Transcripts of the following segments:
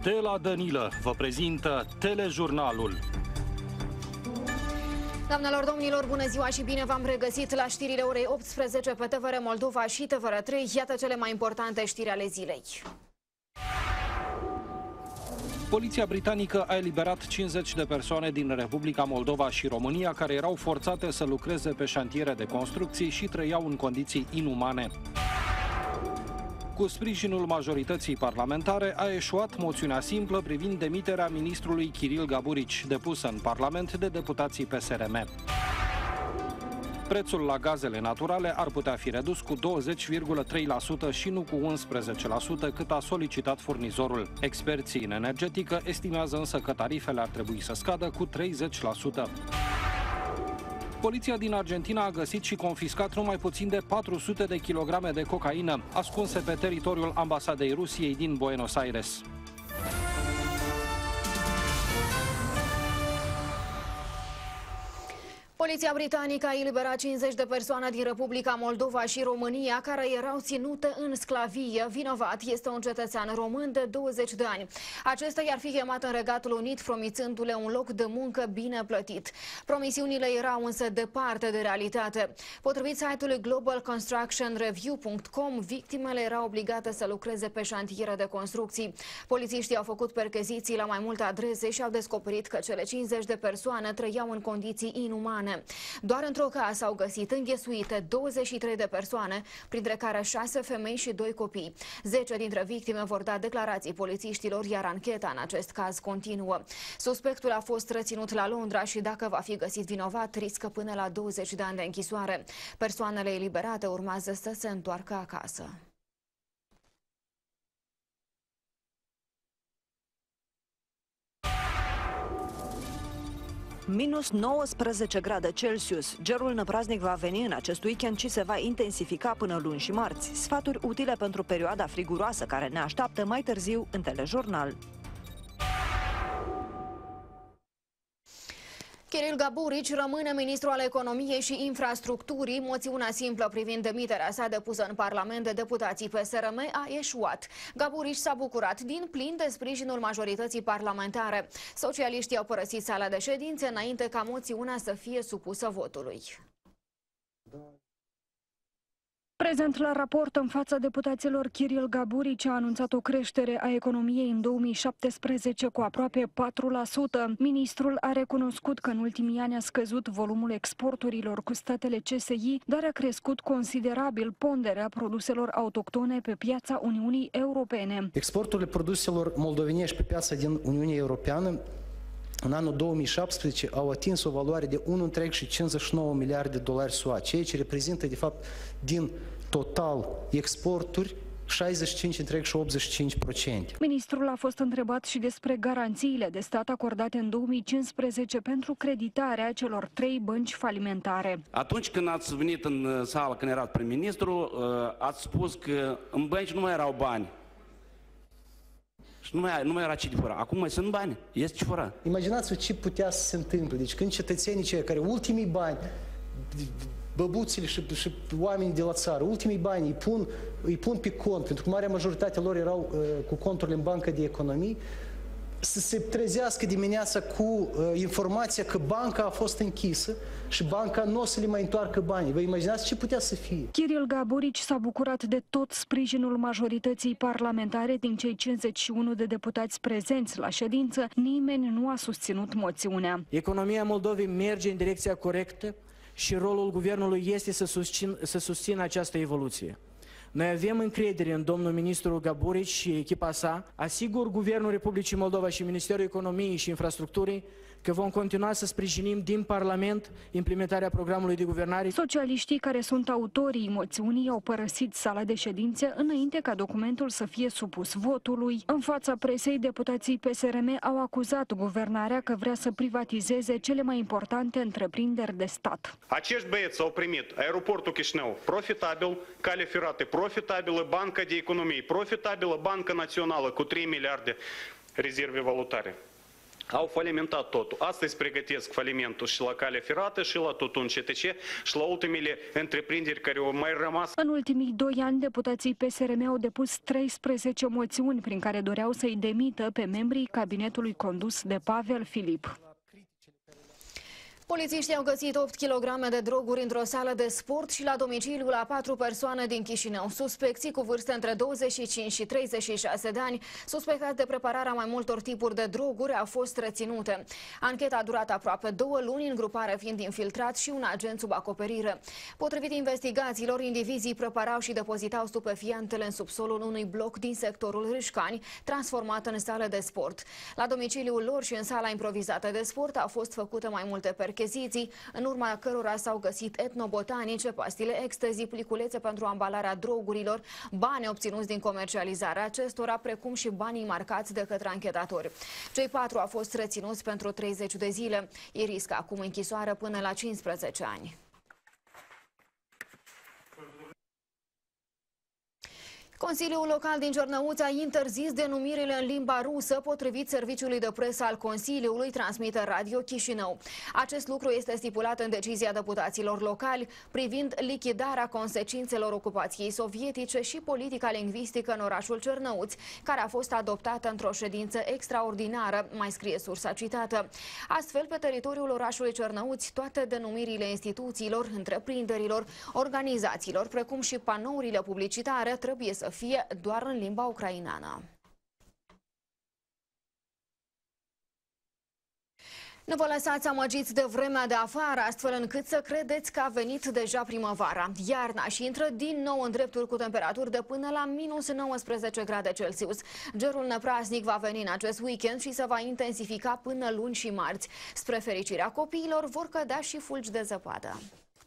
Stella Dănilă vă prezintă telejurnalul. Doamnelor, domnilor, bună ziua și bine v-am regăsit la știrile orei 18 pe TVR Moldova și TVR3. Iată cele mai importante știri ale zilei. Poliția britanică a eliberat 50 de persoane din Republica Moldova și România care erau forțate să lucreze pe șantiere de construcții și trăiau în condiții inumane. Cu sprijinul majorității parlamentare a eșuat moțiunea simplă privind demiterea ministrului Kiril Gaburici, depusă în Parlament de deputații PSRM. Prețul la gazele naturale ar putea fi redus cu 20,3% și nu cu 11%, cât a solicitat furnizorul. Experții în energetică estimează însă că tarifele ar trebui să scadă cu 30%. Poliția din Argentina a găsit și confiscat numai puțin de 400 de kilograme de cocaină, ascunse pe teritoriul ambasadei Rusiei din Buenos Aires. Poliția britanică a eliberat 50 de persoane din Republica Moldova și România care erau ținute în sclavie. Vinovat este un cetățean român de 20 de ani. Acesta i-ar fi chemat în Regatul Unit, promițându-le un loc de muncă bine plătit. Promisiunile erau însă departe de realitate. Potrivit site-ului globalconstructionreview.com, victimele erau obligate să lucreze pe șantiere de construcții. Polițiștii au făcut percheziții la mai multe adrese și au descoperit că cele 50 de persoane trăiau în condiții inumane. Doar într-o casă au găsit înghesuite 23 de persoane, printre care 6 femei și 2 copii. 10 dintre victime vor da declarații polițiștilor, iar ancheta în acest caz continuă. Suspectul a fost reținut la Londra și dacă va fi găsit vinovat, riscă până la 20 de ani de închisoare. Persoanele eliberate urmează să se întoarcă acasă. Minus 19 grade Celsius. Gerul năpraznic va veni în acest weekend și se va intensifica până luni și marți. Sfaturi utile pentru perioada friguroasă care ne așteaptă mai târziu în telejurnal. Kiril Gaburici rămâne ministru al economiei și infrastructurii. Moțiunea simplă privind demiterea sa depusă în Parlament de deputații PSRM a eșuat. Gaburici s-a bucurat din plin de sprijinul majorității parlamentare. Socialiștii au părăsit sala de ședințe înainte ca moțiunea să fie supusă votului. Prezent la raport în fața deputaților, Kiril Gaburici a anunțat o creștere a economiei în 2017 cu aproape 4%. Ministrul a recunoscut că în ultimii ani a scăzut volumul exporturilor cu statele CSI, dar a crescut considerabil ponderea produselor autohtone pe piața Uniunii Europene. Exporturile produselor moldovenești pe piața din Uniunea Europeană în anul 2017 au atins o valoare de 1,59 miliarde de dolari SUA, ceea ce reprezintă, de fapt, din total exporturi, 65,85%. Ministrul a fost întrebat și despre garanțiile de stat acordate în 2015 pentru creditarea celor 3 bănci falimentare. Atunci când ați venit în sală, când erați prim-ministru, ați spus că în bănci nu mai erau bani. Și nu mai era cifra. Acum mai sunt bani. Este cifra. Imaginați-vă ce putea să se întâmple. Deci când cetățenii cei care ultimii bani, băbuțele și oamenii de la țară, ultimii bani îi pun pe cont, pentru că marea majoritate lor erau cu conturile în bancă de economii, să se trezească dimineața cu informația că banca a fost închisă și banca nu o să le mai întoarcă banii. Vă imaginați ce putea să fie? Kiril Gaburici s-a bucurat de tot sprijinul majorității parlamentare. Din cei 51 de deputați prezenți la ședință, nimeni nu a susținut moțiunea. Economia Moldovei merge în direcția corectă și rolul guvernului este să susțină această evoluție. Noi avem încredere în domnul ministru Gaburici și echipa sa. Asigur Guvernul Republicii Moldova și Ministerul Economiei și Infrastructurii că vom continua să sprijinim din Parlament implementarea programului de guvernare. Socialiștii care sunt autorii moțiunii au părăsit sala de ședințe înainte ca documentul să fie supus votului. În fața presei, deputații PSRM au acuzat guvernarea că vrea să privatizeze cele mai importante întreprinderi de stat. Acești băieți au primit aeroportul Chișinău profitabil, cale ferată profitabilă, banca de economie profitabilă, banca națională cu 3 miliarde rezerve valutare. au falimentat totul. Astăzi pregătesc falimentul și la calea ferată, și la tutun CTC, și la ultimele întreprinderi care au mai rămas. În ultimii 2 ani, deputații PSRM au depus 13 moțiuni prin care doreau să-i demită pe membrii cabinetului condus de Pavel Filip. Polițiștii au găsit 8 kg de droguri într-o sală de sport și la domiciliul a 4 persoane din Chișinău. Suspecții cu vârste între 25 și 36 de ani, suspectați de prepararea mai multor tipuri de droguri, au fost reținute. Ancheta a durat aproape 2 luni, în grupare fiind infiltrat și un agent sub acoperire. Potrivit investigațiilor, indivizii preparau și depozitau stupefiantele în subsolul unui bloc din sectorul Râșcani, transformat în sală de sport. La domiciliul lor și în sala improvizată de sport au fost făcute mai multe percheziții, în urma cărora s-au găsit etnobotanice, pastile ecstasy, pliculețe pentru ambalarea drogurilor, bani obținuți din comercializarea acestora, precum și banii marcați de către anchetatori. Cei 4 au fost reținuți pentru 30 de zile. Ei riscă acum închisoare până la 15 ani. Consiliul Local din Cernăuți a interzis denumirile în limba rusă, potrivit serviciului de presă al Consiliului, transmite Radio Chișinău. Acest lucru este stipulat în decizia deputaților locali privind lichidarea consecințelor ocupației sovietice și politica lingvistică în orașul Cernăuți, care a fost adoptată într-o ședință extraordinară, mai scrie sursa citată. Astfel, pe teritoriul orașului Cernăuți, toate denumirile instituțiilor, întreprinderilor, organizațiilor, precum și panourile publicitare, trebuie să fie doar în limba ucraineană. Nu vă lăsați amăgiți de vremea de afară, astfel încât să credeți că a venit deja primăvara. Iarna și intră din nou în drepturi cu temperaturi de până la minus 19 grade Celsius. Gerul năprasnic va veni în acest weekend și se va intensifica până luni și marți. Spre fericirea copiilor vor cădea și fulgi de zăpadă.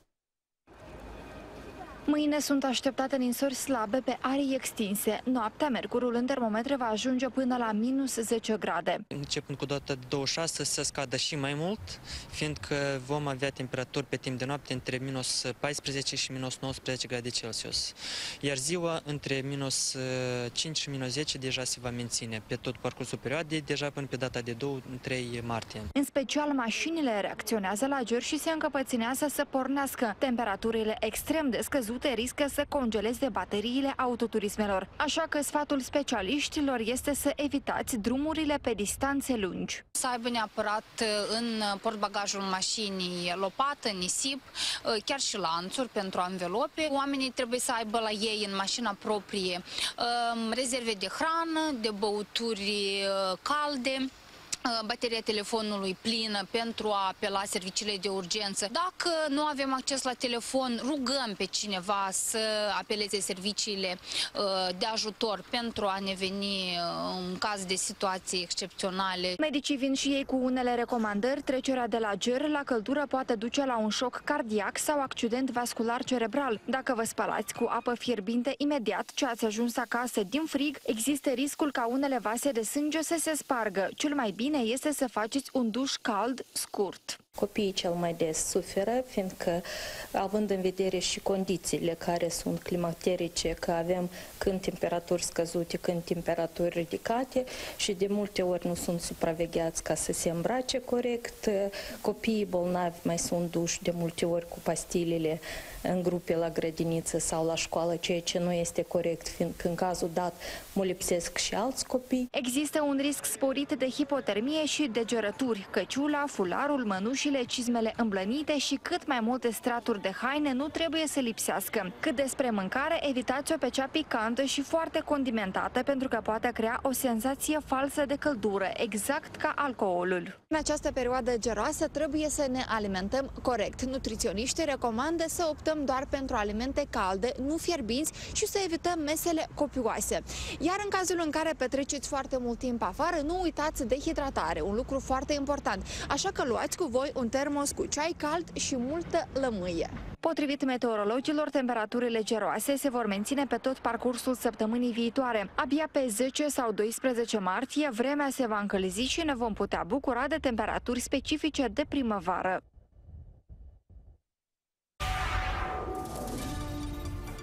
Mâine sunt așteptate ninsori slabe pe arii extinse. Noaptea, mercurul în termometre va ajunge până la minus 10 grade. Începând cu data de 26 să scadă și mai mult, fiindcă vom avea temperaturi pe timp de noapte între minus 14 și minus 19 grade Celsius. Iar ziua între minus 5 și minus 10 deja se va menține pe tot parcursul perioadei, deja până pe data de 2-3 martie. În special, mașinile reacționează la ger și se încăpățânează să pornească. Temperaturile extrem de scăzute riscă să congeleze bateriile autoturismelor. Așa că sfatul specialiștilor este să evitați drumurile pe distanțe lungi. Să aibă neapărat în portbagajul mașinii lopată, nisip, chiar și lanțuri pentru anvelope. Oamenii trebuie să aibă la ei în mașina proprie rezerve de hrană, de băuturi calde, bateria telefonului plină pentru a apela serviciile de urgență. Dacă nu avem acces la telefon, rugăm pe cineva să apeleze serviciile de ajutor pentru a ne veni în caz de situații excepționale. Medicii vin și ei cu unele recomandări. Trecerea de la ger la căldură poate duce la un șoc cardiac sau accident vascular cerebral. Dacă vă spălați cu apă fierbinte imediat ce ați ajuns acasă din frig, există riscul ca unele vase de sânge să se spargă. Cel mai bine este să faceți un duș cald scurt. Copiii cel mai des suferă, fiindcă, având în vedere și condițiile care sunt climaterice, că avem când temperaturi scăzute, când temperaturi ridicate și de multe ori nu sunt supravegheați ca să se îmbrace corect. Copiii bolnavi mai sunt duși de multe ori cu pastilele în grupe la grădiniță sau la școală, ceea ce nu este corect, fiindcă în cazul dat molipsesc și alți copii. Există un risc sporit de hipotermie și degerături. Căciula, fularul, mănușile, cizmele îmblănite și cât mai multe straturi de haine nu trebuie să lipsească. Cât despre mâncare, evitați-o pe cea picantă și foarte condimentată, pentru că poate crea o senzație falsă de căldură, exact ca alcoolul. În această perioadă geroasă trebuie să ne alimentăm corect. Nutriționiștii recomandă să optăm doar pentru alimente calde, nu fierbinți și să evităm mesele copioase. Iar în cazul în care petreceți foarte mult timp afară, nu uitați de hidratare, un lucru foarte important. Așa că luați cu voi un termos cu ceai cald și multă lămâie. Potrivit meteorologilor, temperaturile geroase se vor menține pe tot parcursul săptămânii viitoare. Abia pe 10 sau 12 martie, vremea se va încălzi și ne vom putea bucura de temperaturi specifice de primăvară.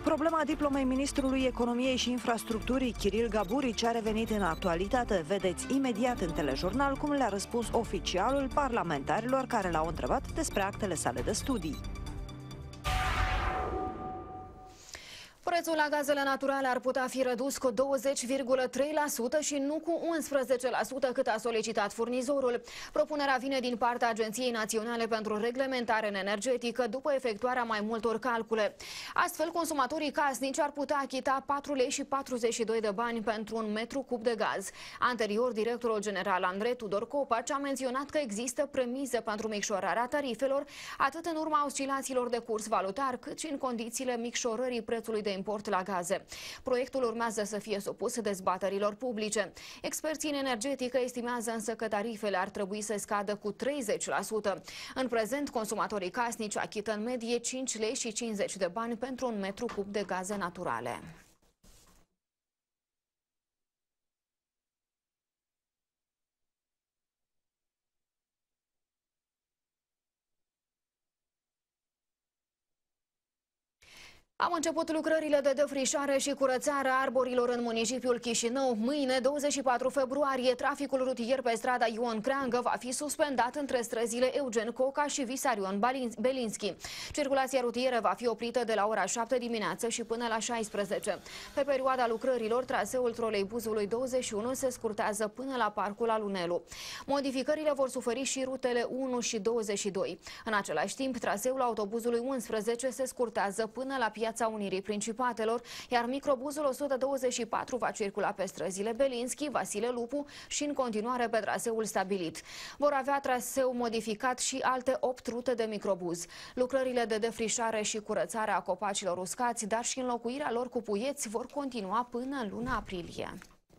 Problema diplomei ministrului Economiei și Infrastructurii, Kiril Gaburici, a revenit în actualitate. Vedeți imediat în telejurnal cum le-a răspuns oficialul parlamentarilor care l-au întrebat despre actele sale de studii. Prețul la gazele naturale ar putea fi redus cu 20,3% și nu cu 11% cât a solicitat furnizorul. Propunerea vine din partea Agenției Naționale pentru Reglementare Energetică după efectuarea mai multor calcule. Astfel, consumatorii casnici ar putea achita 4 lei și 42 de bani pentru un metru cub de gaz. Anterior, directorul general Andrei Tudor Copaci a menționat că există premize pentru micșorarea tarifelor, atât în urma oscilațiilor de curs valutar, cât și în condițiile micșorării prețului de import la gaze. Proiectul urmează să fie supus dezbaterilor publice. Experții în energetică estimează însă că tarifele ar trebui să scadă cu 30%. În prezent, consumatorii casnici achită în medie 5 lei și 50 de bani pentru un metru cub de gaze naturale. Am început lucrările de defrișare și curățare a arborilor în municipiul Chișinău. Mâine, 24 februarie, traficul rutier pe strada Ion Creangă va fi suspendat între străzile Eugen Coca și Visarion Belinski. Circulația rutieră va fi oprită de la ora 7 dimineață și până la 16. Pe perioada lucrărilor, traseul troleibuzului 21 se scurtează până la Parcul Alunelu. Modificările vor suferi și rutele 1 și 22. În același timp, traseul autobuzului 11 se scurtează până la Piața Unirii Principatelor, iar microbuzul 124 va circula pe străzile Belinski, Vasile Lupu și în continuare pe traseul stabilit. Vor avea traseu modificat și alte 8 rute de microbuz. Lucrările de defrișare și curățare a copacilor uscați, dar și înlocuirea lor cu puieți vor continua până în luna aprilie.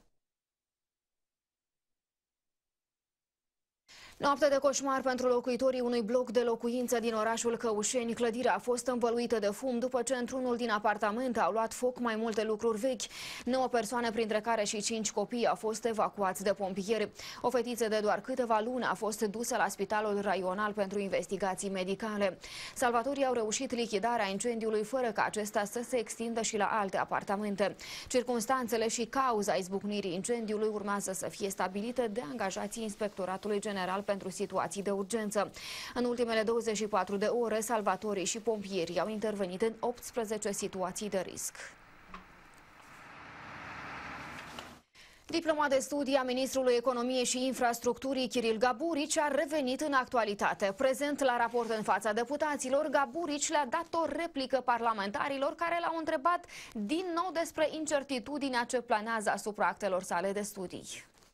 Noapte de coșmar pentru locuitorii unui bloc de locuință din orașul Căușeni. Clădirea a fost învăluită de fum după ce într-unul din apartamente au luat foc mai multe lucruri vechi. 9 persoane, printre care și 5 copii, au fost evacuați de pompieri. O fetiță de doar câteva luni a fost dusă la Spitalul Raional pentru investigații medicale. Salvatorii au reușit lichidarea incendiului fără ca acesta să se extindă și la alte apartamente. Circumstanțele și cauza izbucnirii incendiului urmează să fie stabilite de angajații Inspectoratului General pentru situații de urgență. În ultimele 24 de ore, salvatorii și pompierii au intervenit în 18 situații de risc. Diploma de studii a ministrului Economiei și Infrastructurii Kiril Gaburici a revenit în actualitate. Prezent la raport în fața deputaților, Gaburici le-a dat o replică parlamentarilor care l-au întrebat din nou despre incertitudinea ce planează asupra actelor sale de studii.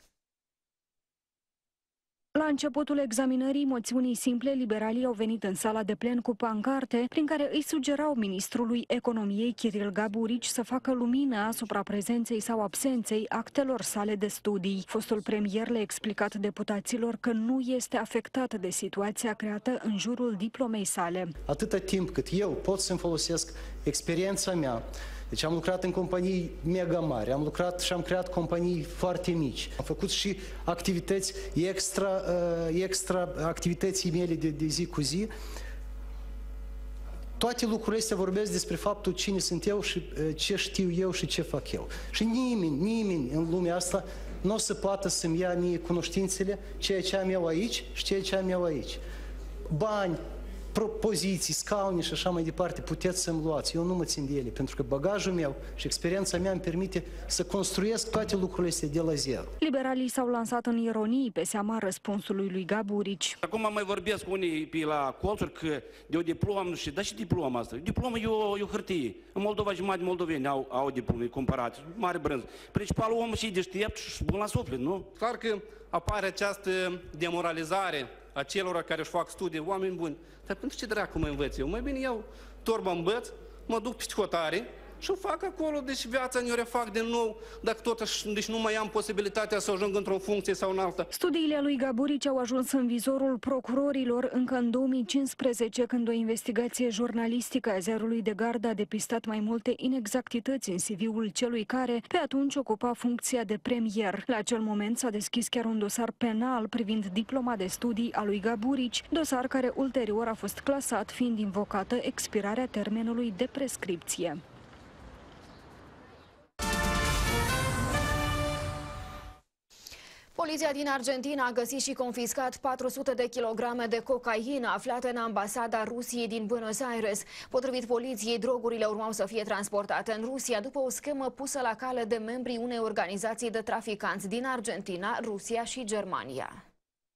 La începutul examinării moțiunii simple, liberalii au venit în sala de plen cu pancarte prin care îi sugerau ministrului Economiei Kiril Gaburici să facă lumină asupra prezenței sau absenței actelor sale de studii. Fostul premier le-a explicat deputaților că nu este afectat de situația creată în jurul diplomei sale. Atâta timp cât eu pot să-mi folosesc experiența mea, deci am lucrat în companii mega mari, am lucrat și am creat companii foarte mici. Am făcut și activități extra activității mele de zi cu zi. Toate lucrurile astea vorbesc despre faptul cine sunt eu și ce știu eu și ce fac eu. Și nimeni în lumea asta nu o să poată să-mi ia mie cunoștințele, ceea ce am eu aici și ceea ce am eu aici. Bani, poziții, scaune și așa mai departe, puteți să-mi luați. Eu nu mă țin de ele, pentru că bagajul meu și experiența mea îmi permite să construiesc toate lucrurile astea de la zero. Liberalii s-au lansat în ironii pe seama răspunsului lui Gaburici. Acum mai vorbesc unii pe la colțuri că de o diplomă, nu știu, dar și diploma asta? Diploma e o hârtie. În Moldova jumătate de moldoveni au diplome comparate, mare brânză. Principalul om și deștept și bun la suflet, nu? Clar că apare această demoralizare a celor care își fac studii, oameni buni. Dar pentru ce dracu mă învăț eu? Mai bine iau torba învăț, mă duc pe hotare și o fac acolo, deci viața ne-o refac din nou, dacă totuși deci nu mai am posibilitatea să ajung într-o funcție sau în alta. Studiile lui Gaburici au ajuns în vizorul procurorilor încă în 2015, când o investigație jurnalistică a ziarului de gardă a depistat mai multe inexactități în CV-ul celui care pe atunci ocupa funcția de premier. La acel moment s-a deschis chiar un dosar penal privind diploma de studii a lui Gaburici, dosar care ulterior a fost clasat, fiind invocată expirarea termenului de prescripție. Poliția din Argentina a găsit și confiscat 400 de kilograme de cocaină aflate în ambasada Rusiei din Buenos Aires. Potrivit poliției, drogurile urmau să fie transportate în Rusia după o schemă pusă la cale de membrii unei organizații de traficanți din Argentina, Rusia și Germania.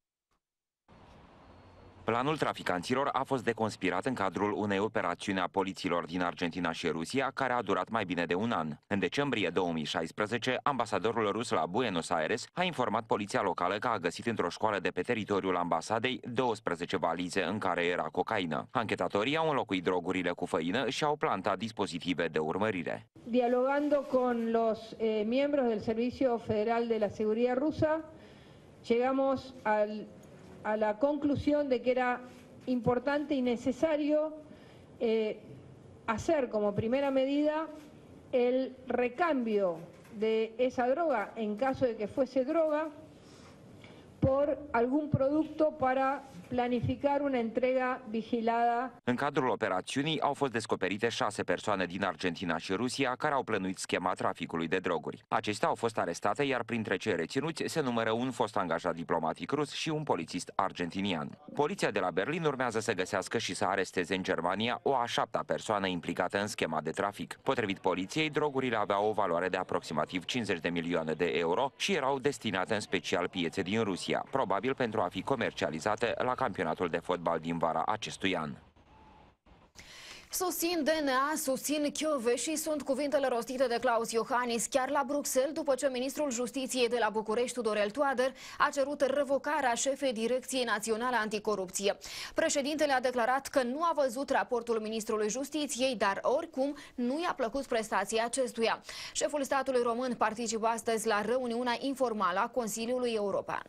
Planul traficanților a fost deconspirat în cadrul unei operațiuni a poliților din Argentina și Rusia, care a durat mai bine de un an. În decembrie 2016, ambasadorul rus la Buenos Aires a informat poliția locală că a găsit într-o școală de pe teritoriul ambasadei 12 valize în care era cocaină. Anchetatorii au înlocuit drogurile cu făină și au plantat dispozitive de urmărire. Dialogando con los miembros del Servicio Federal de la Seguridad Rusa, llegamos a la conclusión de que era importante y necesario hacer como primera medida el recambio de esa droga, en caso de que fuese droga, por algún producto para planificar una entrega vigilada. În cadrul operațiunii au fost descoperite 6 persoane din Argentina și Rusia care au plănuit schema traficului de droguri. Acestea au fost arestate, iar printre cei reținuți se numără un fost angajat diplomatic rus și un polițist argentinian. Poliția de la Berlin urmează să găsească și să aresteze în Germania o a 7-a persoană implicată în schema de trafic. Potrivit poliției, drogurile aveau o valoare de aproximativ 50 de milioane de euro și erau destinate în special piețe din Rusia, probabil pentru a fi comercializate la campionatul de fotbal din vara acestui an. Susțin DNA, susțin Chioveși, sunt cuvintele rostite de Klaus Iohannis chiar la Bruxelles, după ce ministrul Justiției de la București, Tudorel Toader, a cerut revocarea șefei Direcției Naționale Anticorupție. Președintele a declarat că nu a văzut raportul ministrului Justiției, dar oricum nu i-a plăcut prestația acestuia. Șeful statului român participă astăzi la reuniunea informală a Consiliului European.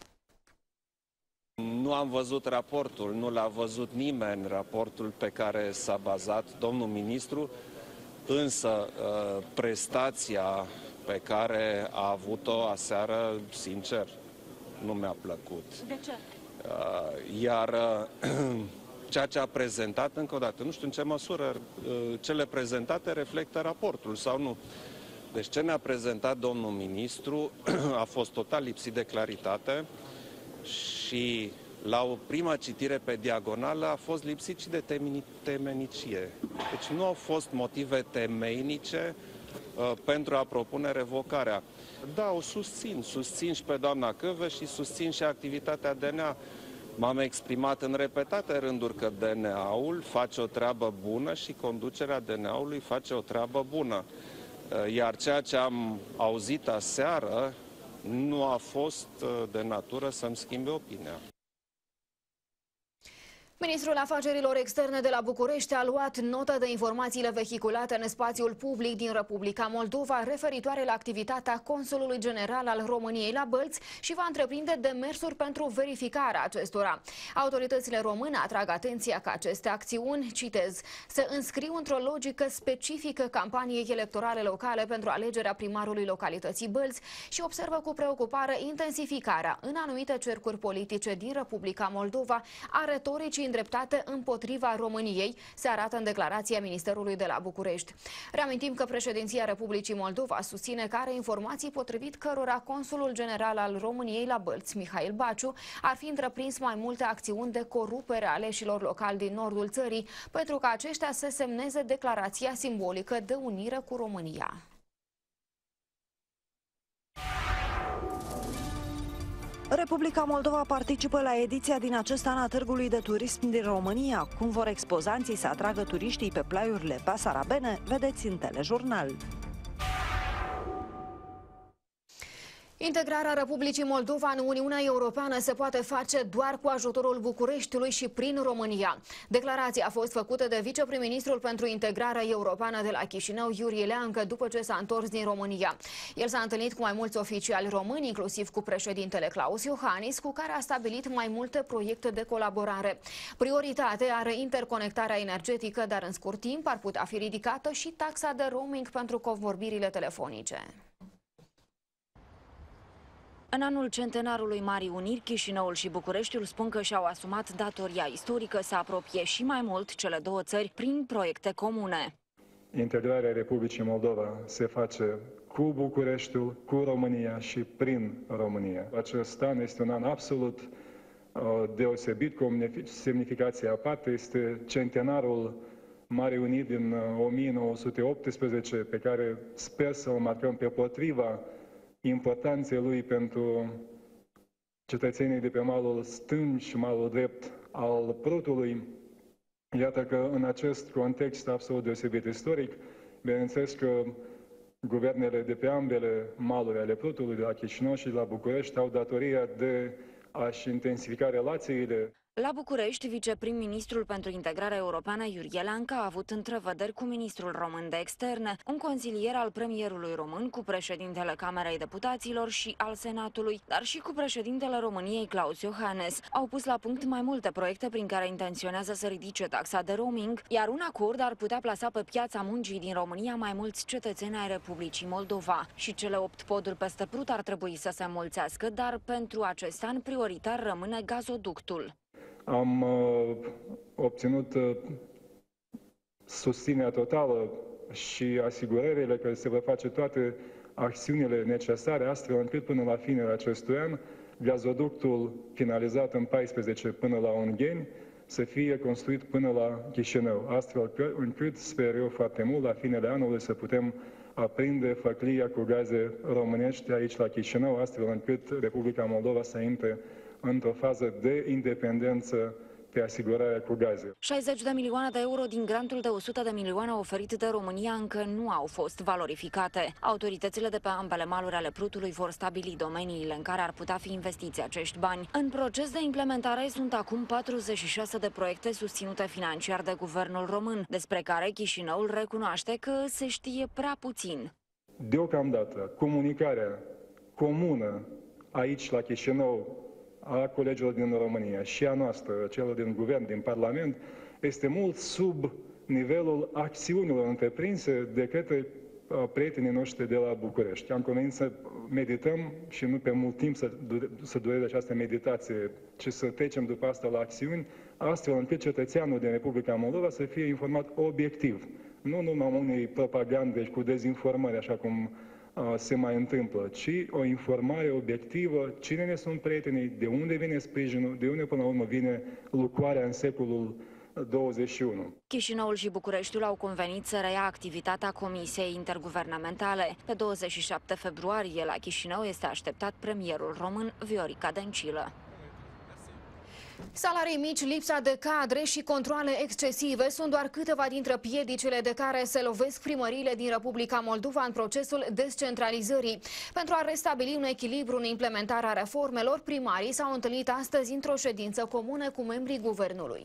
Nu am văzut raportul, nu l-a văzut nimeni, raportul pe care s-a bazat domnul ministru, însă prestația pe care a avut-o aseară, sincer, nu mi-a plăcut. De ce? Iar ceea ce a prezentat, încă o dată, nu știu în ce măsură cele prezentate reflectă raportul sau nu. Deci ce ne-a prezentat domnul ministru a fost total lipsit de claritate și la o primă citire pe diagonală a fost lipsit și de temenicie. Deci nu au fost motive temeinice pentru a propune revocarea. Da, o susțin și pe doamna Chioveși și susțin și activitatea DNA. M-am exprimat în repetate rânduri că DNA-ul face o treabă bună și conducerea DNA-ului face o treabă bună. Iar ceea ce am auzit aseară nu a fost de natură să-mi schimbe opinia. Ministrul Afacerilor Externe de la București a luat notă de informațiile vehiculate în spațiul public din Republica Moldova referitoare la activitatea Consulului General al României la Bălți și va întreprinde demersuri pentru verificarea acestora. Autoritățile române atrag atenția că aceste acțiuni, citez, se înscriu într-o logică specifică campaniei electorale locale pentru alegerea primarului localității Bălți și observă cu preocupare intensificarea în anumite cercuri politice din Republica Moldova a retoricii îndreptate împotriva României, se arată în declarația Ministerului de la București. Reamintim că președinția Republicii Moldova susține că are informații potrivit cărora Consulul General al României la Bălți, Mihail Baciu, ar fi întreprins mai multe acțiuni de corupere a aleșilor locali din nordul țării, pentru ca aceștia să semneze declarația simbolică de unire cu România. Republica Moldova participă la ediția din acest an a Târgului de Turism din România. Cum vor expozanții să atragă turiștii pe plaiurile Basarabene, vedeți în telejurnal. Integrarea Republicii Moldova în Uniunea Europeană se poate face doar cu ajutorul Bucureștiului și prin România. Declarația a fost făcută de viceprim-ministrul pentru integrarea europeană de la Chișinău, Iurie Leancă, după ce s-a întors din România. El s-a întâlnit cu mai mulți oficiali români, inclusiv cu președintele Klaus Iohannis, cu care a stabilit mai multe proiecte de colaborare. Prioritate are interconectarea energetică, dar în scurt timp ar putea fi ridicată și taxa de roaming pentru convorbirile telefonice. În anul centenarului Marii Uniri, Chișinăul și Bucureștiul spun că și-au asumat datoria istorică să apropie și mai mult cele două țări prin proiecte comune. Integrarea Republicii Moldova se face cu Bucureștiul, cu România și prin România. Acest an este un an absolut deosebit, cu o semnificație aparte. Este centenarul Marii Uniri din 1918, pe care sper să-l marcăm pe potriva importanței lui pentru cetățenii de pe malul stâng și malul drept al Prutului. Iată că în acest context absolut deosebit istoric, bineînțeles că guvernele de pe ambele maluri ale Prutului, de la Chișinău și de la București, au datoria de a-și intensifica relațiile. La București, viceprim-ministrul pentru integrarea europeană Iurie Leancă a avut întrevederi cu ministrul român de externe, un consilier al premierului român, cu președintele Camerei Deputaților și al Senatului, dar și cu președintele României Klaus Iohannis. Au pus la punct mai multe proiecte prin care intenționează să ridice taxa de roaming, iar un acord ar putea plasa pe piața muncii din România mai mulți cetățeni ai Republicii Moldova. Și cele 8 poduri peste Prut ar trebui să se înmulțească, dar pentru acest an prioritar rămâne gazoductul. Am obținut susținerea totală și asigurările că se vor face toate acțiunile necesare, astfel încât până la finele acestui an, gazoductul finalizat în 14 până la Ungheni să fie construit până la Chișinău, astfel încât, sper eu foarte mult, la finele anului să putem aprinde făclia cu gaze românești aici la Chișinău, astfel încât Republica Moldova să intre într-o fază de independență pe asigurarea cu gaze. 60 de milioane de euro din grantul de 100 de milioane oferit de România încă nu au fost valorificate. Autoritățile de pe ambele maluri ale Prutului vor stabili domeniile în care ar putea fi investiți acești bani. În proces de implementare sunt acum 46 de proiecte susținute financiar de guvernul român, despre care Chișinăul recunoaște că se știe prea puțin. Deocamdată, comunicarea comună aici la Chișinău a colegilor din România și a noastră, celor din guvern, din Parlament, este mult sub nivelul acțiunilor întreprinse de către prietenii noștri de la București. Am convenit să medităm și nu pe mult timp să dureze această meditație, ci să trecem după asta la acțiuni, astfel încât cetățeanul din Republica Moldova să fie informat obiectiv, nu numai unei propagande cu dezinformări, așa cum se mai întâmplă, ci o informare obiectivă, cine ne sunt prietenii, de unde vine sprijinul, de unde până la urmă vine lucrarea în secolul 21. Chișinăul și Bucureștiul au convenit să reia activitatea Comisiei Interguvernamentale. Pe 27 februarie la Chișinău este așteptat premierul român Viorica Dăncilă. Salarii mici, lipsa de cadre și controale excesive sunt doar câteva dintre piedicile de care se lovesc primăriile din Republica Moldova în procesul descentralizării. Pentru a restabili un echilibru în implementarea reformelor, primarii s-au întâlnit astăzi într-o ședință comună cu membrii guvernului.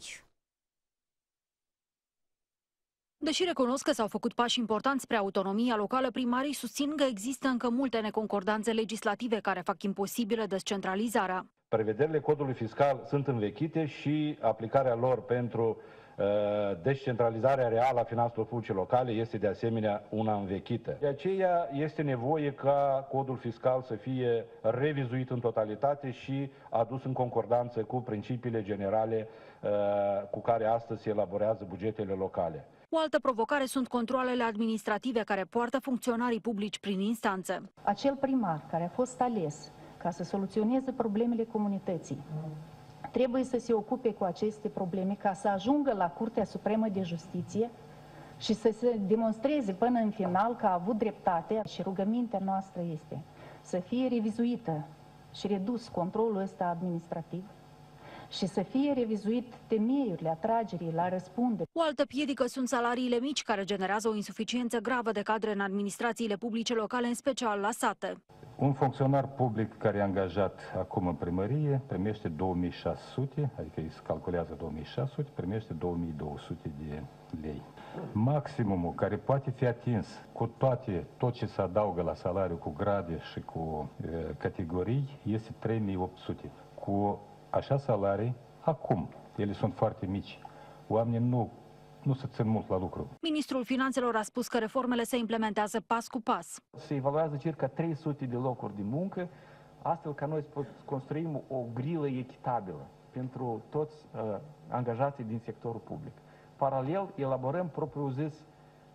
Deși recunosc că s-au făcut pași importanți spre autonomia locală, primarii susțin că există încă multe neconcordanțe legislative care fac imposibilă descentralizarea. Prevederile codului fiscal sunt învechite și aplicarea lor pentru descentralizarea reală a finanțelor publice locale este de asemenea una învechită. De aceea este nevoie ca codul fiscal să fie revizuit în totalitate și adus în concordanță cu principiile generale cu care astăzi se elaborează bugetele locale. O altă provocare sunt controalele administrative care poartă funcționarii publici prin instanțe. Acel primar care a fost ales ca să soluționeze problemele comunității trebuie să se ocupe cu aceste probleme ca să ajungă la Curtea Supremă de Justiție și să se demonstreze până în final că a avut dreptate. Și rugămintea noastră este să fie revizuită și redus controlul ăsta administrativ și să fie revizuit temeiurile atragerii la răspundere. O altă piedică sunt salariile mici, care generează o insuficiență gravă de cadre în administrațiile publice locale, în special la sate. Un funcționar public care e angajat acum în primărie primește 2600, adică îi se calculează 2600, primește 2200 de lei. Maximumul care poate fi atins cu tot ce se adaugă la salariu, cu grade și cu categorii, este 3800. Cu așa salarii, acum, ele sunt foarte mici. Oamenii nu se țin mult la lucru. Ministrul Finanțelor a spus că reformele se implementează pas cu pas. Se evaluează circa 300 de locuri de muncă, astfel ca noi să construim o grilă echitabilă pentru toți angajații din sectorul public. Paralel, elaborăm propriu-zis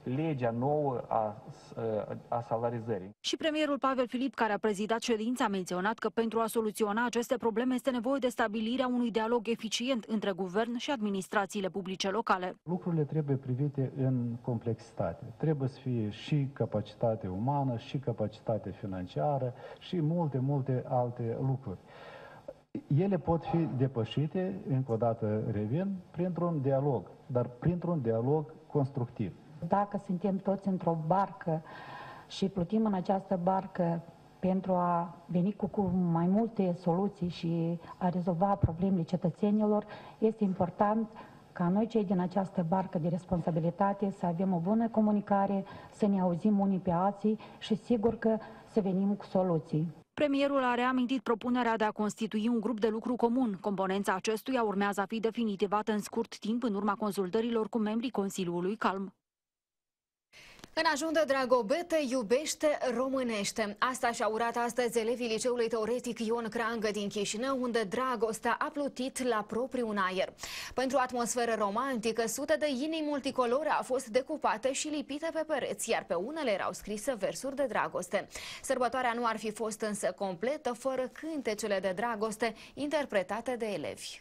legea nouă a salarizării. Și premierul Pavel Filip, care a prezidat ședința, a menționat că pentru a soluționa aceste probleme este nevoie de stabilirea unui dialog eficient între guvern și administrațiile publice locale. Lucrurile trebuie privite în complexitate. Trebuie să fie și capacitate umană, și capacitate financiară, și multe alte lucruri. Ele pot fi depășite, încă o dată revin, printr-un dialog, dar printr-un dialog constructiv. Dacă suntem toți într-o barcă și plutim în această barcă pentru a veni cu mai multe soluții și a rezolva problemele cetățenilor, este important ca noi, cei din această barcă de responsabilitate, să avem o bună comunicare, să ne auzim unii pe alții și sigur că să venim cu soluții. Premierul a reamintit propunerea de a constitui un grup de lucru comun. Componența acestuia urmează a fi definitivată în scurt timp în urma consultărilor cu membrii Consiliului Calm. În ajuntă Dragobete iubește românește. Asta și-a urat astăzi elevii liceului teoretic Ion Creangă din Chișinău, unde dragostea a plutit la propriu în aer. Pentru o atmosferă romantică, sute de inimi multicolore au fost decupate și lipite pe pereți, iar pe unele erau scrise versuri de dragoste. Sărbătoarea nu ar fi fost însă completă fără cântecele de dragoste interpretate de elevi.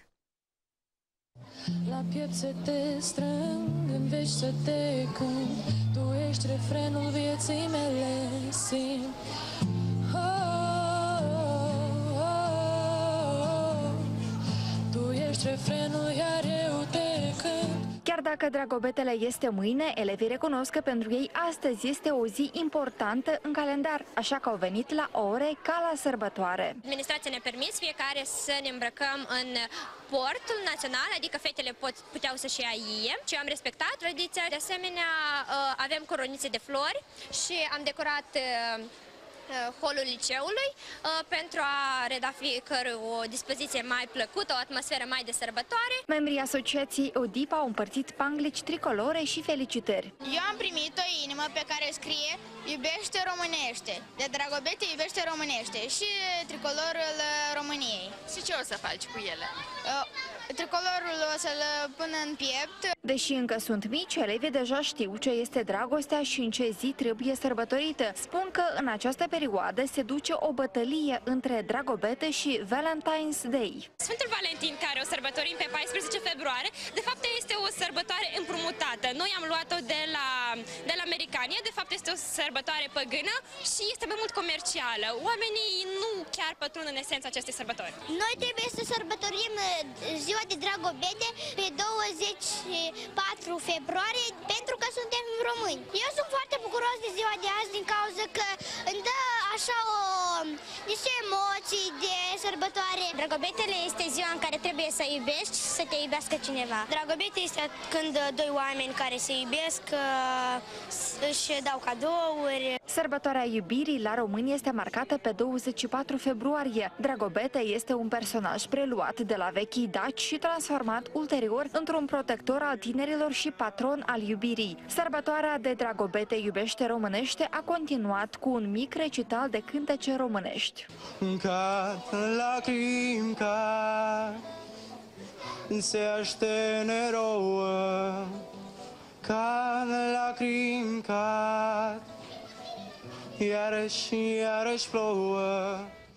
La piept să te strâng, în veci să te cânt, tu ești refrenul vieții mele, simt. Tu ești refrenul, iar eu te cânt. Chiar dacă Dragobetele este mâine, elevii recunosc că pentru ei astăzi este o zi importantă în calendar, așa că au venit la ore ca la sărbătoare. Administrația ne-a permis fiecare să ne îmbrăcăm în portul național, adică fetele puteau să-și ia ie, și am respectat tradiția. De asemenea, avem coronițe de flori și am decorat holul liceului pentru a reda fiecare o dispoziție mai plăcută, o atmosferă mai de sărbătoare. Membrii asociației ODIP au împărțit panglici tricolore și felicitări. Eu am primit o inimă pe care scrie iubește românește, de Dragobete iubește românește și tricolorul României. Și ce o să faci cu ele? Tricolorul o să-l pun în piept. Deși încă sunt mici, elevii deja știu ce este dragostea și în ce zi trebuie sărbătorită. Spun că în această perioadă se duce o bătălie între Dragobete și Valentine's Day. Sfântul Valentin, care o sărbătorim pe 14 februarie, de fapt este o sărbătoare împrumutată. Noi am luat-o de la americani, de fapt este o sărbătoare păgână și este mai mult comercială. Oamenii nu chiar pătrund în esența acestei sărbători. Noi trebuie să sărbătorim ziua de Dragobete pe 24 februarie pentru că suntem români. Eu sunt foarte bucuros de ziua de azi din cauza că îmi dă așa niște emoții de sărbătoare. Dragobetele este ziua în care trebuie să iubești și să te iubească cineva. Dragobete este când doi oameni care se iubesc își dau cadouri. Sărbătoarea iubirii la români este marcată pe 24 februarie. Dragobete este un personaj preluat de la vechii daci și transformat ulterior într-un protector al tinerilor și patron al iubirii. Sărbătoarea de Dragobete iubește românește a continuat cu un mic recital de cântece românești. Cad lacrimi cad, se așterne rouă, cad lacrimi cad, iarăși plouă.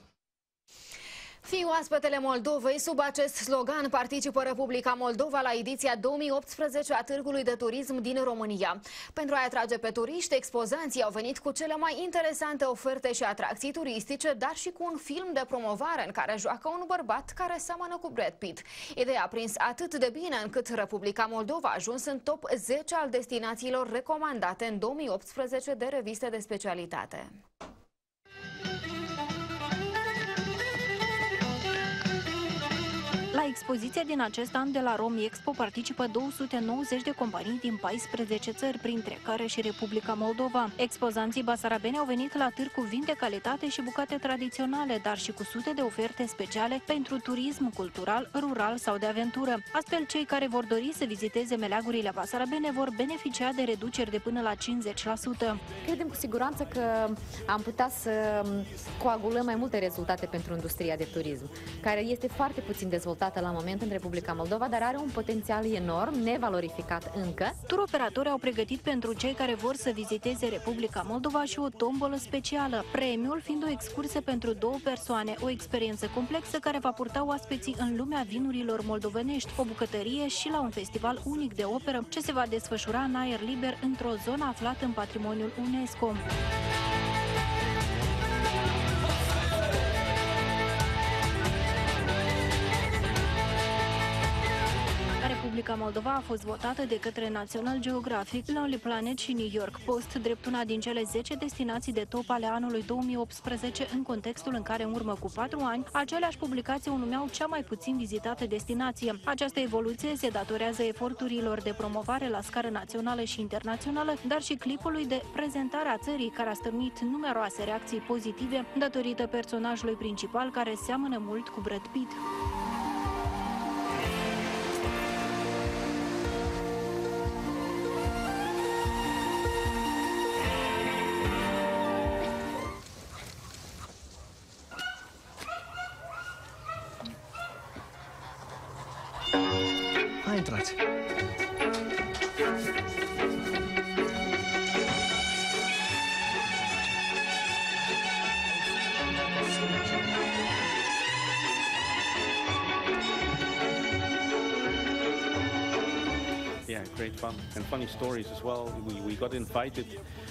Fii oaspetele Moldovei. Sub acest slogan participă Republica Moldova la ediția 2018 a Târgului de Turism din România. Pentru a-i atrage pe turiști, expozanții au venit cu cele mai interesante oferte și atracții turistice, dar și cu un film de promovare în care joacă un bărbat care seamănă cu Brad Pitt. Ideea a prins atât de bine încât Republica Moldova a ajuns în top 10 al destinațiilor recomandate în 2018 de reviste de specialitate. La expoziția din acest an de la Romi Expo participă 290 de companii din 14 țări, printre care și Republica Moldova. Expozanții basarabeni au venit la târg cu vin de calitate și bucate tradiționale, dar și cu sute de oferte speciale pentru turism cultural, rural sau de aventură. Astfel, cei care vor dori să viziteze meleagurile basarabene vor beneficia de reduceri de până la 50%. Credem cu siguranță că am putea să coagulăm mai multe rezultate pentru industria de turism, care este foarte puțin dezvoltată exploatată la moment în Republica Moldova, dar are un potențial enorm, nevalorificat încă. Turoperatori au pregătit pentru cei care vor să viziteze Republica Moldova și o tombolă specială, premiul fiind o excursie pentru 2 persoane, o experiență complexă care va purta oaspeții în lumea vinurilor moldovenești, o bucătărie și la un festival unic de operă ce se va desfășura în aer liber într-o zonă aflată în patrimoniul UNESCO. Republica Moldova a fost votată de către National Geographic, Lonely Planet și New York Post drept una din cele 10 destinații de top ale anului 2018, în contextul în care, în urmă cu 4 ani, aceleași publicații o numeau cea mai puțin vizitată destinație. Această evoluție se datorează eforturilor de promovare la scară națională și internațională, dar și clipului de prezentare a țării, care a stârnit numeroase reacții pozitive datorită personajului principal, care seamănă mult cu Brad Pitt. Hai, intrați! Yeah, great fun and funny stories as well. We got invited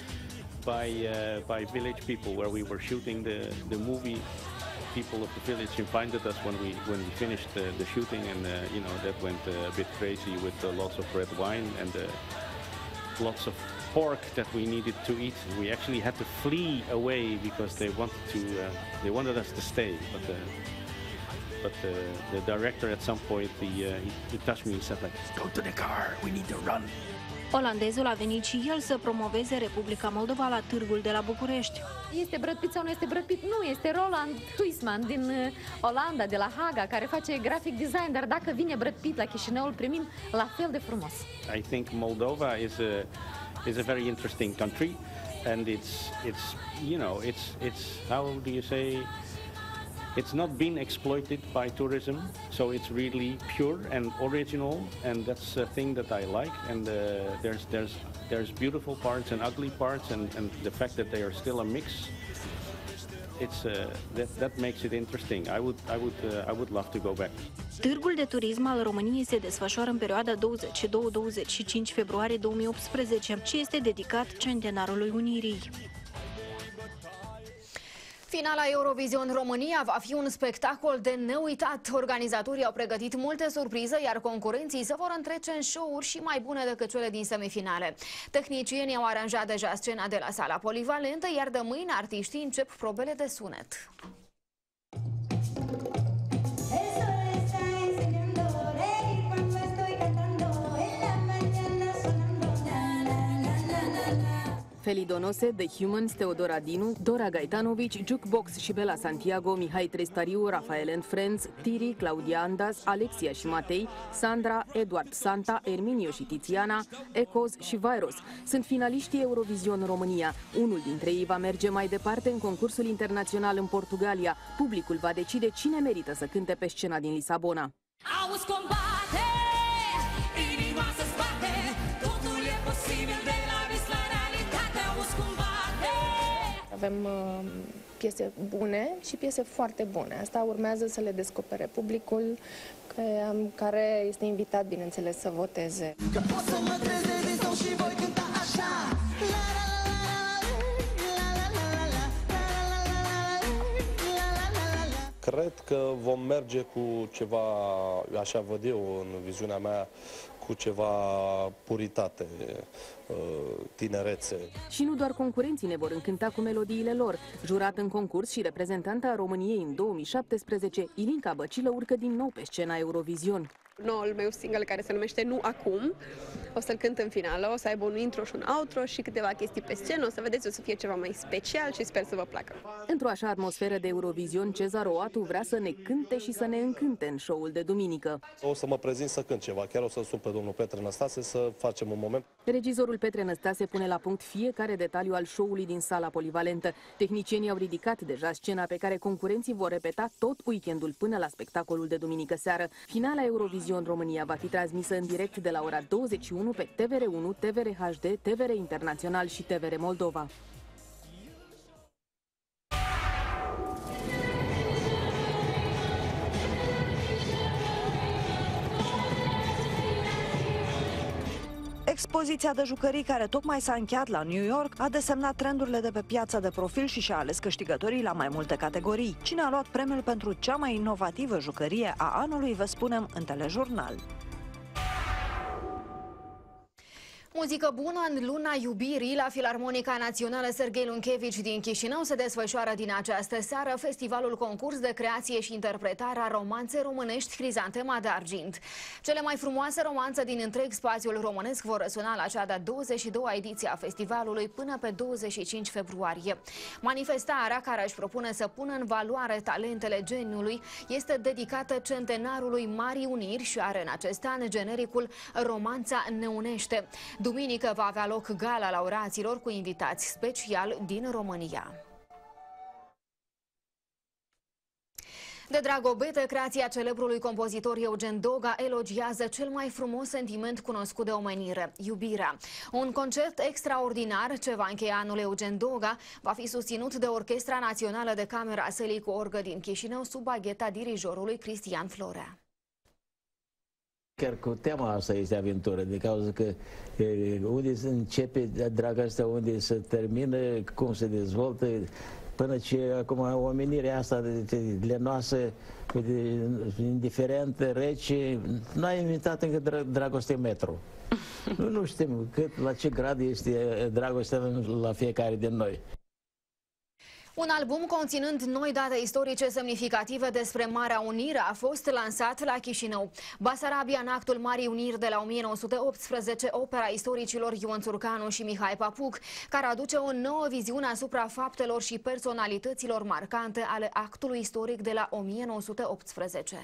by village people where we were shooting the movie. People of the village invited us when we finished the shooting, and you know, that went a bit crazy with lots of red wine and lots of pork that we needed to eat. We actually had to flee away because they wanted us to stay, but the director at some point he touched me and said, like, go to the car, we need to run. Olandezul a venit și el să promoveze Republica Moldova la târgul de la București. Este Brad Pitt sau nu este Brad Pitt? Nu, este Roland Huisman din Olanda, de la Haga, care face graphic design, dar dacă vine Brad Pitt la Chișinău, îl primim la fel de frumos. I think Moldova is a very interesting country, and it's you know, it's how do you say, it's not been exploited by tourism, so it's really pure and original, and that's a thing that I like. And there's beautiful parts and ugly parts, and the fact that they are still a mix, that makes it interesting. I would love to go back. Târgul de turism al României se desfășoară în perioada 22-25 februarie 2018 și este dedicat centenarului Unirii. Finala Eurovision România va fi un spectacol de neuitat. Organizatorii au pregătit multe surprize, iar concurenții se vor întrece în show-uri și mai bune decât cele din semifinale. Tehnicienii au aranjat deja scena de la sala polivalentă, iar de mâine artiștii încep probele de sunet. Feli Donose, The Humans, Teodora Dinu, Dora Gaetanovici, Jukebox și Bela Santiago, Mihai Trestariu, Rafael and Friends, Tiri, Claudia Andas, Alexia și Matei, Sandra, Eduard Santa, Erminio și Tiziana, Echoes și Virus. Sunt finaliștii Eurovision România. Unul dintre ei va merge mai departe în concursul internațional în Portugalia. Publicul va decide cine merită să cânte pe scena din Lisabona. Auzi combate, inima să spate, totul e posibil de la vis la realitate, auzi combate. Avem piese bune și piese foarte bune. Asta urmează să le descopere publicul, care este invitat, bineînțeles, să voteze. Că pot să mă trezesc din somn și voi cânta așa. Cred că vom merge cu ceva, așa văd eu în viziunea mea, cu ceva puritate, tinerețe. Și nu doar concurenții ne vor încânta cu melodiile lor. Jurat în concurs și reprezentanta a României în 2017, Ilinca Băcilă urcă din nou pe scena Eurovision. Noul meu single care se numește Nu Acum, o să-l cânt în finală, o să aibă un intro și un outro și câteva chestii pe scenă, o să vedeți, o să fie ceva mai special și sper să vă placă. Într-o așa atmosferă de Eurovision, Cezar Oatu vrea să ne cânte și să ne încânte în show-ul de duminică. O să mă prezint să cânt ceva, chiar o să sun pe domnul Petre Năstase să facem un moment. Regizorul Petre Năstase pune la punct fiecare detaliu al show-ului din sala polivalentă. Tehnicienii au ridicat deja scena pe care concurenții vor repeta tot weekendul până la spectacolul de duminică seară. Finala Eurovision România va fi transmisă în direct de la ora 21 pe TVR1, TVR HD, TVR Internațional și TVR Moldova. Expoziția de jucării care tocmai s-a încheiat la New York a desemnat trendurile de pe piața de profil și și-a ales câștigătorii la mai multe categorii. Cine a luat premiul pentru cea mai inovativă jucărie a anului, vă spunem în telejurnal. Muzică bună în luna iubirii. La Filarmonica Națională Serghei Lunchevici din Chișinău se desfășoară din această seară festivalul concurs de creație și interpretare a romanței românești Crizantema de Argint. Cele mai frumoase romanțe din întreg spațiul românesc vor răsuna la cea de-a 22-a ediție a festivalului până pe 25 februarie. Manifestarea, care își propune să pună în valoare talentele geniului, este dedicată centenarului Marii Uniri și are în acest an genericul Romanța ne unește. Duminică va avea loc gala laureaților cu invitați special din România. De Dragobete, creația celebrului compozitor Eugen Doga elogiază cel mai frumos sentiment cunoscut de omenire, iubirea. Un concert extraordinar ce va încheia anul Eugen Doga va fi susținut de Orchestra Națională de Cameră a Sălii cu Orgă din Chișinău sub bagheta dirijorului Cristian Florea. Chiar cu tema asta este aventură, de cauza că unde se începe dragostea, unde se termină, cum se dezvoltă, până ce acum omenirea asta lenoasă, indiferent, rece, n-a inventat încă dragostea metro. Nu știm la ce grad este dragostea la fiecare din noi. Un album conținând noi date istorice semnificative despre Marea Unire a fost lansat la Chișinău. Basarabia în actul Marii Uniri de la 1918, opera istoricilor Ion Țurcanu și Mihai Papuc, care aduce o nouă viziune asupra faptelor și personalităților marcante ale actului istoric de la 1918.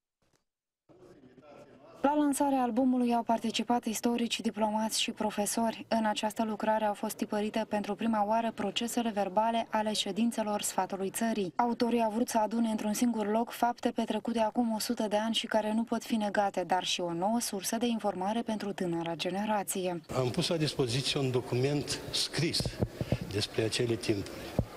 La lansarea albumului au participat istorici, diplomați și profesori. În această lucrare au fost tipărite pentru prima oară procesele verbale ale ședințelor Sfatului Țării. Autorii au vrut să adune într-un singur loc fapte petrecute acum 100 de ani și care nu pot fi negate, dar și o nouă sursă de informare pentru tânăra generație. Am pus la dispoziție un document scris despre acele timpuri.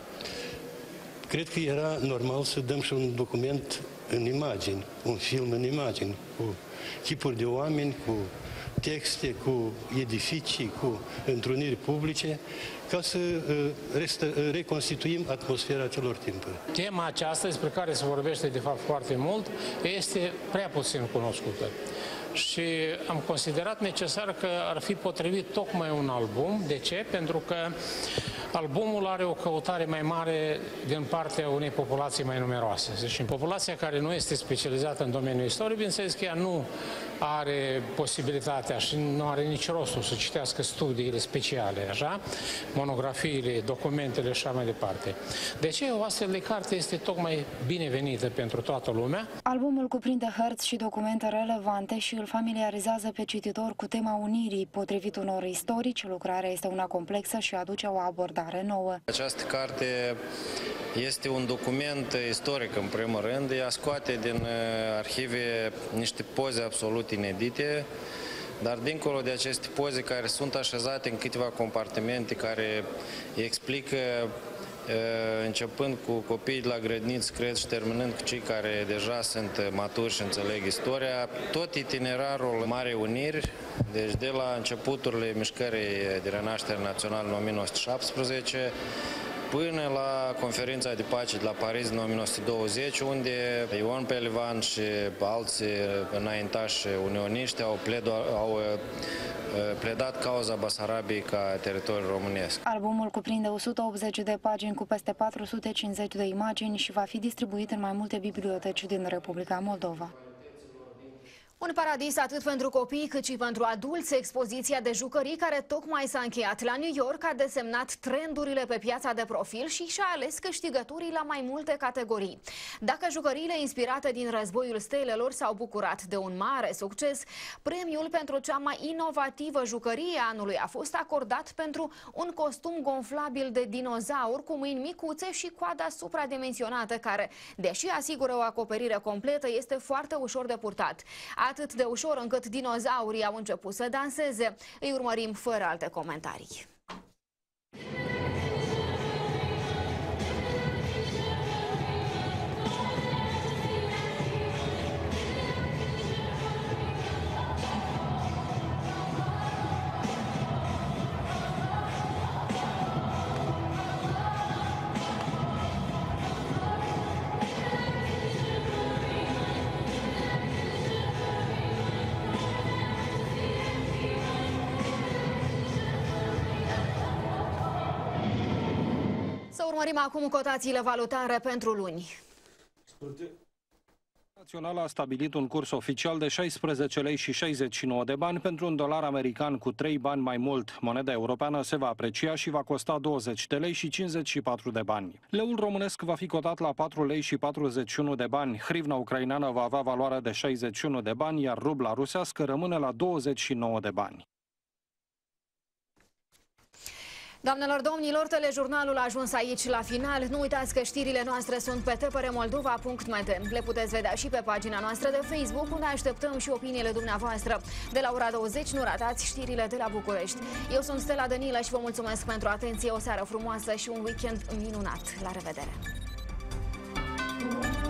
Cred că era normal să dăm și un document în imagini, un film în imagini, cu chipuri de oameni, cu texte, cu edificii, cu întruniri publice, ca să reconstituim atmosfera acelor timpuri. Tema aceasta, despre care se vorbește de fapt foarte mult, este prea puțin cunoscută. Și am considerat necesar că ar fi potrivit tocmai un album. De ce? Pentru că albumul are o căutare mai mare din partea unei populații mai numeroase. Deci, în populația care nu este specializată în domeniul istoriei, bineînțeles că ea nu are posibilitatea și nu are nici rostul să citească studiile speciale, așa, monografiile, documentele și așa mai departe. De ce o astfel de carte este tocmai binevenită pentru toată lumea? Albumul cuprinde hărți și documente relevante și îl familiarizează pe cititor cu tema unirii. Potrivit unor istorici, lucrarea este una complexă și aduce o abordare nouă. Această carte este un document istoric, în primul rând. Ea scoate din arhive niște poze absolut inedite, dar dincolo de aceste poze care sunt așezate în câteva compartimente care explică, începând cu copiii de la grădiniță, cred, și terminând cu cei care deja sunt maturi și înțeleg istoria, tot itinerarul Marei Uniri, deci de la începuturile mișcării de renaștere națională în 1917, până la conferința de pace de la Paris în 1920, unde Ion Pelivan și alții înaintași unioniști au pledat cauza Basarabiei ca teritoriu românesc. Albumul cuprinde 180 de pagini cu peste 450 de imagini și va fi distribuit în mai multe biblioteci din Republica Moldova. Un paradis atât pentru copii cât și pentru adulți. Expoziția de jucării care tocmai s-a încheiat la New York a desemnat trendurile pe piața de profil și și-a ales câștigătorii la mai multe categorii. Dacă jucăriile inspirate din războiul stelelor s-au bucurat de un mare succes, premiul pentru cea mai inovativă jucărie a anului a fost acordat pentru un costum gonflabil de dinozaur cu mâini micuțe și coada supradimensionată care, deși asigură o acoperire completă, este foarte ușor de purtat. Atât de ușor încât dinozaurii au început să danseze. Îi urmărim fără alte comentarii. Să urmărim acum cotațiile valutare pentru luni. Național a stabilit un curs oficial de 16 lei și 69 de bani pentru un dolar american cu 3 bani mai mult. Moneda europeană se va aprecia și va costa 20 de lei și 54 de bani. Leul românesc va fi cotat la 4 lei și 41 de bani. Hrivna ucraineană va avea valoare de 61 de bani, iar rubla rusească rămâne la 29 de bani. Doamnelor, domnilor, telejurnalul a ajuns aici la final. Nu uitați că știrile noastre sunt pe tprmoldova.md. Le puteți vedea și pe pagina noastră de Facebook, unde așteptăm și opiniile dumneavoastră. De la ora 20 nu ratați știrile de la București. Eu sunt Stella Dănilă și vă mulțumesc pentru atenție, o seară frumoasă și un weekend minunat. La revedere!